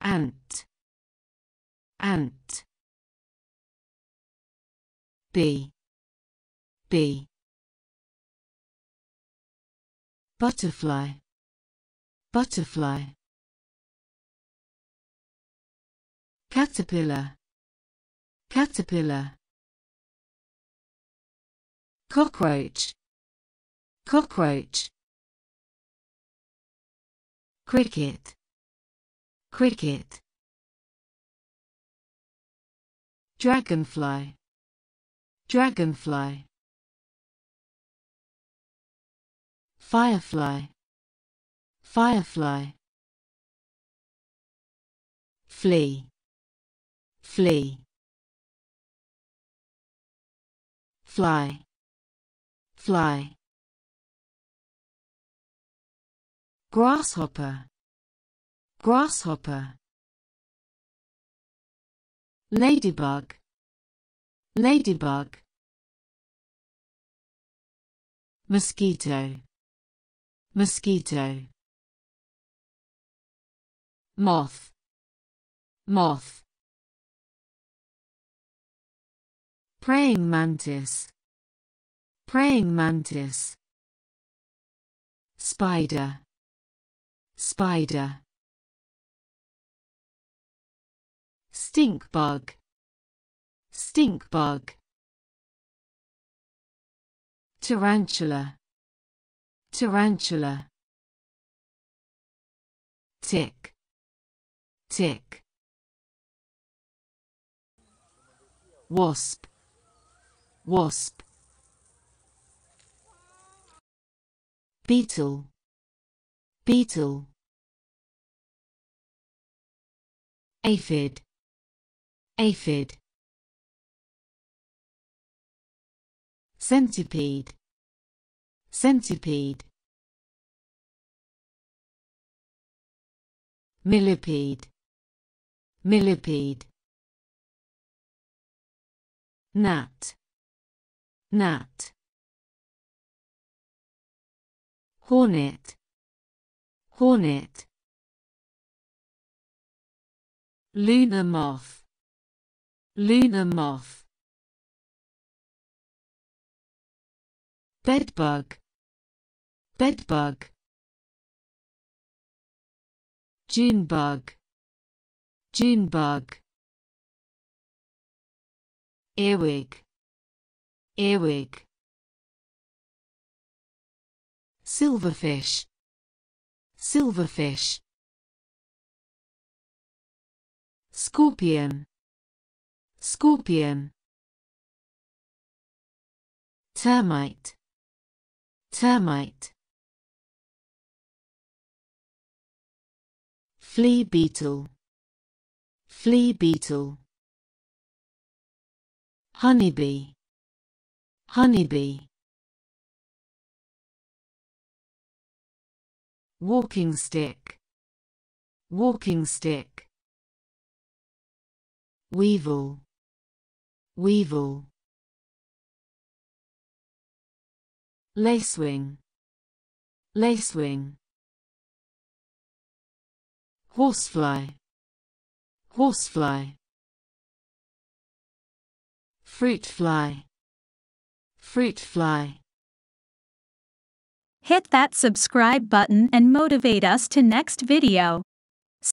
ant, ant. Bee, bee. Butterfly, butterfly. Caterpillar, caterpillar. Cockroach, cockroach. Cricket, cricket. Dragonfly, dragonfly. Firefly, firefly. Flea, flea. Fly, fly. Grasshopper, grasshopper. Ladybug, ladybug. Mosquito, mosquito. Moth, moth. Praying mantis, praying mantis. Spider, spider. Stink bug, stink bug. Tarantula, tarantula. Tick, tick. Wasp, wasp. Beetle, beetle. Aphid, aphid. Centipede, centipede. Millipede, millipede. Gnat, gnat. Hornet, hornet. Lunar moth, lunar moth. Bedbug, bedbug. Junebug, junebug. Earwig, earwig. Silverfish, silverfish. Scorpion, scorpion. Termite, termite. Flea beetle, flea beetle. Honeybee, honeybee. Walking stick, walking stick. Weevil, weevil. Lacewing, lacewing. Horsefly, horsefly. Fruit fly, fruit fly. Hit that subscribe button and motivate us to next video.